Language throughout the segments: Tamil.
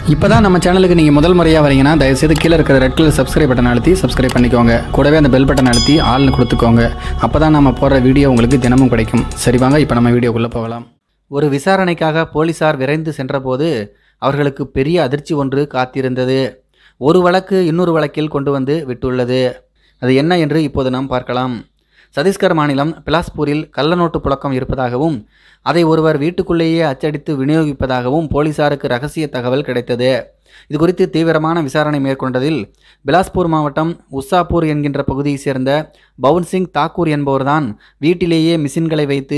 இப்போதான் நம்ம சேனலுக்கு நீங்கள் முதல் முறையாக வரீங்கன்னா தயவுசெய்து கீழே இருக்கிற ரெட் கலர் சப்ஸ்கிரைப் பட்டன் அழுத்தி சப்ஸ்கிரைப் பண்ணிக்கோங்க. கூடவே அந்த பெல் பட்டன் அழுத்தி ஆள்னு கொடுத்துக்கோங்க. அப்போ தான் நம்ம போடுற வீடியோ உங்களுக்கு தினமும் கிடைக்கும். சரி வாங்க இப்போ நம்ம வீடியோக்குள்ளே போகலாம். ஒரு விசாரணைக்காக போலீசார் விரைந்து சென்றபோது அவர்களுக்கு பெரிய அதிர்ச்சி ஒன்று காத்திருந்தது. ஒரு வழக்கு இன்னொரு வழக்கில் கொண்டு வந்து விட்டுள்ளது. அது என்ன என்று இப்போது நாம் பார்க்கலாம். சத்தீஸ்கர் மாநிலம் பிலாஸ்பூரில் கள்ளநோட்டு புழக்கம் இருப்பதாகவும் அதை ஒருவர் வீட்டுக்குள்ளேயே அச்சடித்து விநியோகிப்பதாகவும் போலீசாருக்கு ரகசிய தகவல் கிடைத்தது. இது குறித்து தீவிரமான விசாரணை மேற்கொண்டதில் பிலாஸ்பூர் மாவட்டம் உஸ்ஸாப்பூர் என்கின்ற பகுதியைச் சேர்ந்த பவுன்சிங் தாக்கூர் என்பவர்தான் வீட்டிலேயே மிஷின்களை வைத்து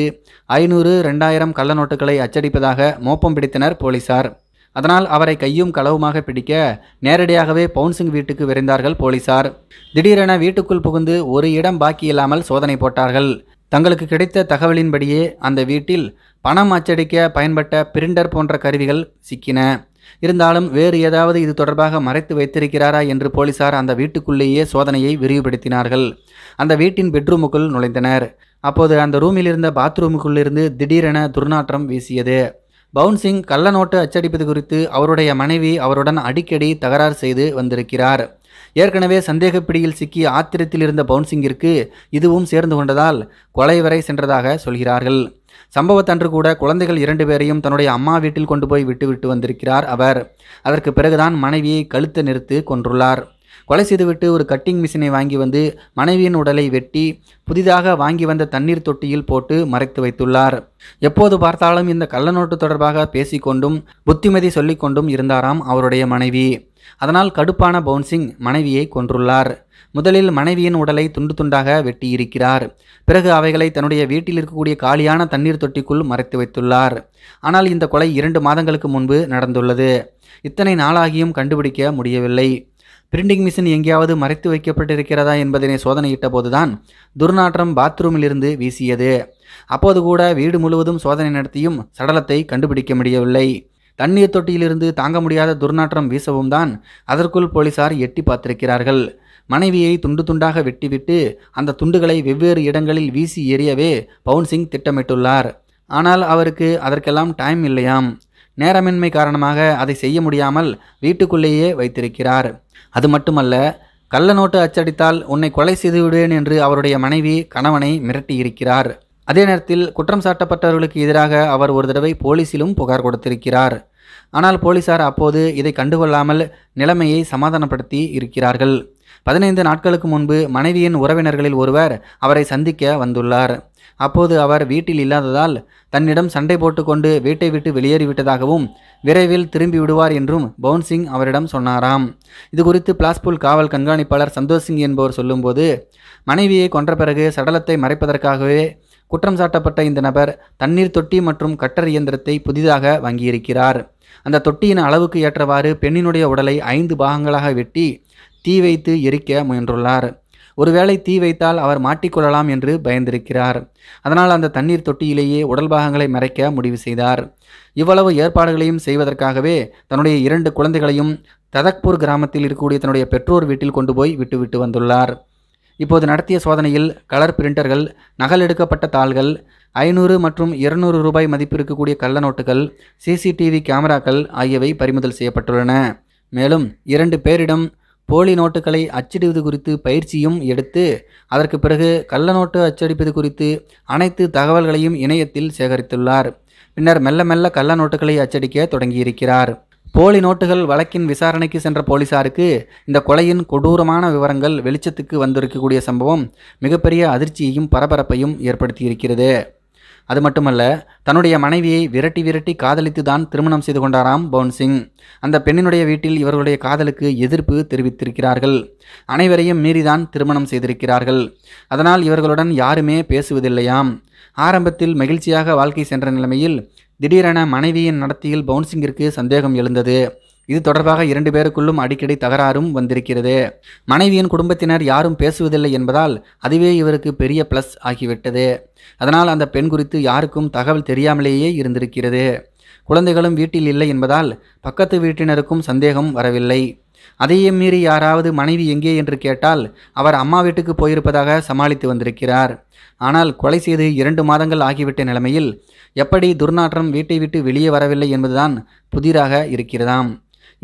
500-2000 கள்ளநோட்டுகளை அச்சடிப்பதாக மோப்பம் பிடித்தனர் போலீசார். அதனால் அவரை கையும் களவுமாக பிடிக்க நேரடியாகவே பவுன்சிங் வீட்டுக்கு விரைந்தார்கள் போலீசார். திடீரென வீட்டுக்குள் புகுந்து ஒரு இடம் பாக்கி இல்லாமல் சோதனை போட்டார்கள். தங்களுக்கு கிடைத்த தகவலின்படியே அந்த வீட்டில் பணம் அச்சடிக்க பயன்பட்ட பிரிண்டர் போன்ற கருவிகள் சிக்கின. இருந்தாலும் வேறு ஏதாவது இது தொடர்பாக மறைத்து வைத்திருக்கிறாரா என்று போலீசார் அந்த வீட்டுக்குள்ளேயே சோதனையை விரிவுபடுத்தினார்கள். அந்த வீட்டின் பெட்ரூமுக்குள் நுழைந்தனர். அப்போது அந்த ரூமில் இருந்த பாத்ரூமுக்குள்ளிருந்து திடீரென துர்நாற்றம் வீசியது. பவுன்சிங் கள்ளநோட்டு அச்சடிப்பது குறித்து அவருடைய மனைவி அவருடன் அடிக்கடி தகராறு செய்து வந்திருக்கிறார். ஏற்கனவே சந்தேகப்பிடியில் சிக்கி ஆத்திரத்தில் இருந்த பவுன்சிங்கிற்கு இதுவும் சேர்ந்து கொண்டதால் கொலை வரை சென்றதாக சொல்கிறார்கள். சம்பவத்தன்று கூட குழந்தைகள் 2 பேரையும் தன்னுடைய அம்மா வீட்டில் கொண்டு போய் விட்டு வந்திருக்கிறார் அவர். அதற்கு பிறகுதான் மனைவியை கழுத்தை நிறுத்து கொன்றுள்ளார். கொலை செய்துவிட்டு ஒரு கட்டிங் மிஷினை வாங்கி வந்து மனைவியின் உடலை வெட்டி புதிதாக வாங்கி வந்த தண்ணீர் தொட்டியில் போட்டு மறைத்து வைத்துள்ளார். எப்போது பார்த்தாலும் இந்த கள்ளநோட்டு தொடர்பாக பேசிக்கொண்டும் புத்திமதி சொல்லிக்கொண்டும் இருந்தாராம் அவருடைய மனைவி. அதனால் கடுப்பான பவுன்சிங் மனைவியை கொன்றுள்ளார். முதலில் மனைவியின் உடலை துண்டு துண்டாக வெட்டி இருக்கிறார். பிறகு அவைகளை தன்னுடைய வீட்டில் இருக்கக்கூடிய காலியான தண்ணீர் தொட்டிக்குள் மறைத்து வைத்துள்ளார். ஆனால் இந்த கொலை 2 மாதங்களுக்கு முன்பு நடந்துள்ளது. இத்தனை நாளாகியும் கண்டுபிடிக்க முடியவில்லை. பிரிண்டிங் மிஷின் எங்கேயாவது மறைத்து வைக்கப்பட்டிருக்கிறதா என்பதனை சோதனையிட்ட போதுதான் துர்நாற்றம் பாத்ரூமில் இருந்து வீசியது. அப்போது கூட வீடு முழுவதும் சோதனை நடத்தியும் சடலத்தை கண்டுபிடிக்க முடியவில்லை. தண்ணீர் தொட்டியிலிருந்து தாங்க முடியாத துர்நாற்றம் வீசவும் தான் அதற்குள் போலீசார் எட்டி பார்த்திருக்கிறார்கள். மனைவியை துண்டு துண்டாக வெட்டிவிட்டு அந்த துண்டுகளை வெவ்வேறு இடங்களில் வீசி எறியவே பவுன்சிங் திட்டமிட்டுள்ளார். ஆனால் அவருக்கு அதற்கெல்லாம் டைம் இல்லையாம். நேரமின்மை காரணமாக அதை செய்ய முடியாமல் வீட்டுக்குள்ளேயே வைத்திருக்கிறார். அது மட்டுமல்ல, கள்ளநோட்டு அச்சடித்தால் உன்னை கொலை செய்து விடுவேன் என்று அவருடைய மனைவி கணவனை மிரட்டியிருக்கிறார். அதே நேரத்தில் குற்றம் சாட்டப்பட்டவர்களுக்கு எதிராக அவர் ஒரு தடவை போலீசிலும் புகார் கொடுத்திருக்கிறார். ஆனால் போலீசார் அப்போது இதை கண்டுகொள்ளாமல் நிலைமையை சமாதானப்படுத்தி இருக்கிறார்கள். 15 நாட்களுக்கு முன்பு மனைவியின் உறவினர்களில் ஒருவர் அவரை சந்திக்க வந்துள்ளார். அப்போது அவர் வீட்டில் இல்லாததால் தன்னிடம் சண்டை போட்டுக்கொண்டு வீட்டை விட்டு வெளியேறிவிட்டதாகவும் விரைவில் திரும்பி விடுவார் என்றும் பவுன்சிங் அவரிடம் சொன்னாராம். இது குறித்து பிலாஸ்பூர் காவல் கண்காணிப்பாளர் சந்தோஷ் சிங் என்பவர் சொல்லும்போது, மனைவியை கொன்ற பிறகு சடலத்தை மறைப்பதற்காகவே குற்றம் சாட்டப்பட்ட இந்த நபர் தண்ணீர் தொட்டி மற்றும் கட்டர் இயந்திரத்தை புதிதாக வாங்கியிருக்கிறார். அந்த தொட்டியின் அளவுக்கு ஏற்றவாறு பெண்ணினுடைய உடலை 5 பாகங்களாக வெட்டி தீ வைத்து எரிக்க முயன்றுள்ளார். ஒருவேளை தீ வைத்தால் அவர் மாட்டிக்கொள்ளலாம் என்று பயந்திருக்கிறார். அதனால் அந்த தண்ணீர் தொட்டியிலேயே உடல் பாகங்களை மறைக்க முடிவு செய்தார். இவ்வளவு ஏற்பாடுகளையும் செய்வதற்காகவே தன்னுடைய 2 குழந்தைகளையும் ததக்பூர் கிராமத்தில் இருக்கக்கூடிய தன்னுடைய பெற்றோர் வீட்டில் கொண்டு போய் விட்டு வந்துள்ளார். இப்போது நடத்திய சோதனையில் கலர் பிரிண்டர்கள், நகல் எடுக்கப்பட்ட தாள்கள், 500 மற்றும் 200 ரூபாய் மதிப்பு இருக்கக்கூடிய கள்ளநோட்டுகள், சிசிடிவி கேமராக்கள் ஆகியவை பறிமுதல் செய்யப்பட்டுள்ளன. மேலும் 2 பேரிடம் போலி நோட்டுகளை அச்சிடுவது குறித்து பயிற்சியும் எடுத்து அதற்கு பிறகு கள்ளநோட்டு அச்சடிப்பது குறித்து அனைத்து தகவல்களையும் இணையத்தில் சேகரித்துள்ளார். பின்னர் மெல்ல மெல்ல கள்ள நோட்டுகளை அச்சடிக்க தொடங்கியிருக்கிறார். போலி நோட்டுகள் வழக்கின் விசாரணைக்கு சென்ற போலீசாருக்கு இந்த கொலையின் கொடூரமான விவரங்கள் வெளிச்சத்துக்கு வந்திருக்கக்கூடிய சம்பவம் மிகப்பெரிய அதிர்ச்சியையும் பரபரப்பையும் ஏற்படுத்தியிருக்கிறது. அது மட்டுமல்ல, தன்னுடைய மனைவியை விரட்டி காதலித்து தான் திருமணம் செய்து கொண்டாராம் பவுன்சிங். அந்த பெண்ணினுடைய வீட்டில் இவர்களுடைய காதலுக்கு எதிர்ப்பு தெரிவித்திருக்கிறார்கள். அனைவரையும் மீறிதான் திருமணம் செய்திருக்கிறார்கள். அதனால் இவர்களுடன் யாருமே பேசுவதில்லையாம். ஆரம்பத்தில் மகிழ்ச்சியாக வாழ்க்கை சென்ற நிலைமையில் திடீரென மனைவியின் நடத்தையில் பவுன்சிங்கிற்கு சந்தேகம் எழுந்தது. இது தொடர்பாக 2 பேருக்குள்ளும் அடிக்கடி தகராறும் வந்திருக்கிறது. மனைவியின் குடும்பத்தினர் யாரும் பேசுவதில்லை என்பதால் அதுவே இவருக்கு பெரிய ப்ளஸ் ஆகிவிட்டது. அதனால் அந்த பெண் குறித்து யாருக்கும் தகவல் தெரியாமலேயே இருந்திருக்கிறது. குழந்தைகளும் வீட்டில் இல்லை என்பதால் பக்கத்து வீட்டினருக்கும் சந்தேகம் வரவில்லை. அதையும் மீறி யாராவது மனைவி எங்கே என்று கேட்டால் அவர் அம்மா வீட்டுக்கு போயிருப்பதாக சமாளித்து வந்திருக்கிறார். ஆனால் கொலை செய்து 2 மாதங்கள் ஆகிவிட்ட நிலைமையில் எப்படி துர்நாற்றம் வீட்டை விட்டு வெளியே வரவில்லை என்பதுதான் புதிராக இருக்கிறதாம்.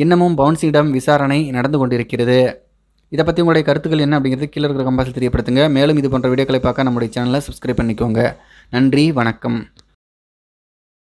இன்னமும் பவுன்சியிடம் விசாரணை நடந்து கொண்டிருக்கிறது. இதை பற்றி உங்களுடைய கருத்துக்கள் என்ன அப்படிங்கிறது கீழே இருக்கிற கம்பாஸில் தெரியப்படுத்துங்க. மேலும் இது போன்ற வீடியோக்களை பார்க்க நம்முடைய சேனலை சப்ஸ்கிரைப் பண்ணிக்கோங்க. நன்றி, வணக்கம்.